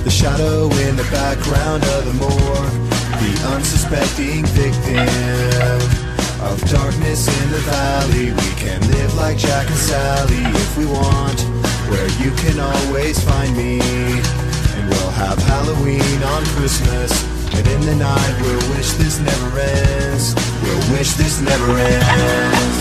the shadow in the background of the morgue, the unsuspecting victim of darkness in the valley. We can live like Jack and Sally if we want, where you can always find me. And we'll have Halloween on Christmas, and in the night we'll wish this never ends. We'll wish this never ends.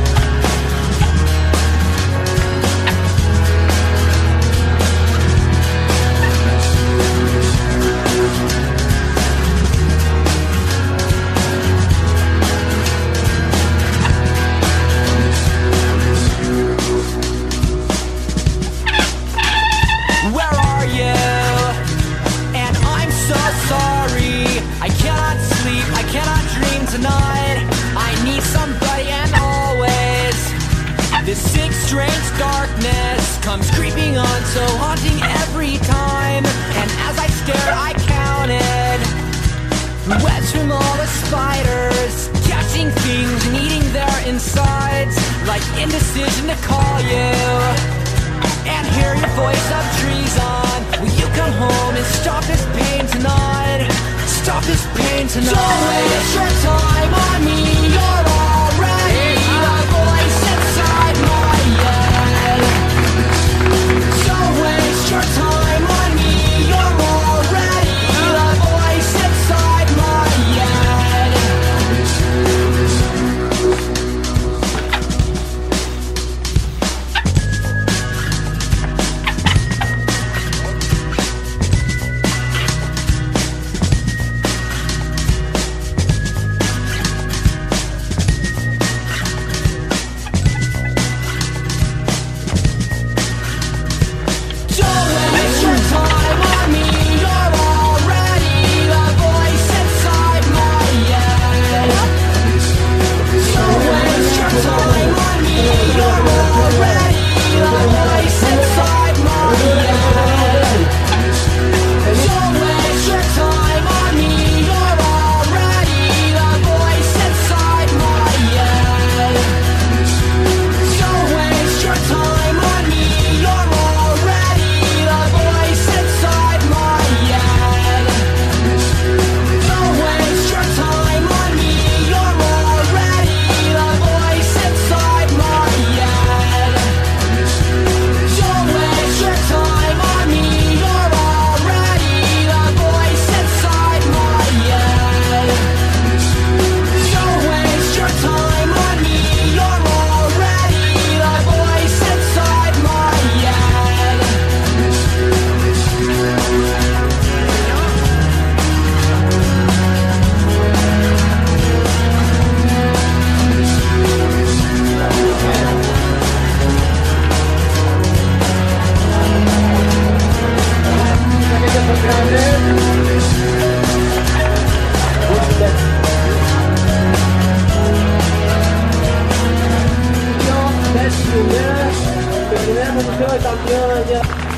This sick, strange darkness comes creeping on, so haunting every time. And as I stare, I counted the webs from all the spiders, catching things and eating their insides, like indecision to call you and hear your voice of treason. Will you come home and stop this pain tonight? Stop this pain tonight. Don't waste your time on me. You're already the voice inside my head. Don't waste your time on me. You're already the voice inside my head. Campeón,